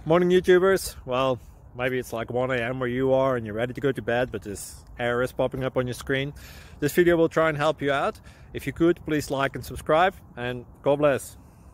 Morning YouTubers. Well, maybe it's like 1 a.m. where you are and you're ready to go to bed, but this error is popping up on your screen. This video will try and help you out. If you could, please like and subscribe, and God bless.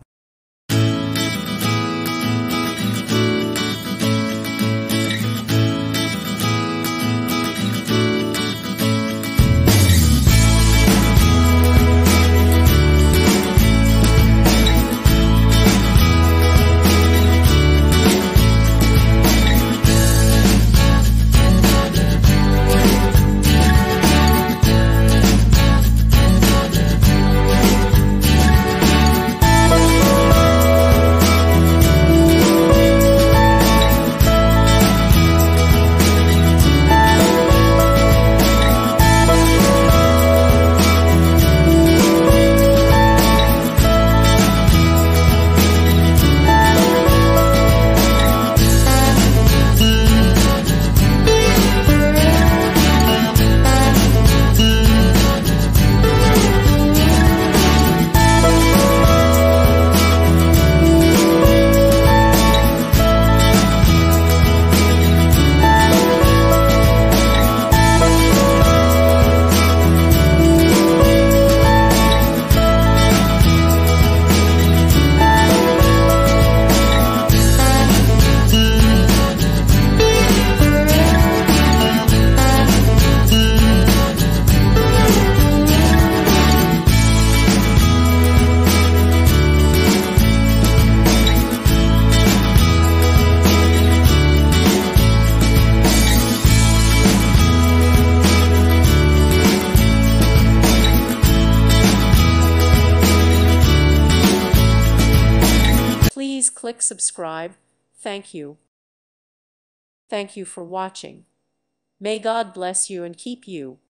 Please click subscribe. Thank you. Thank you for watching. May God bless you and keep you.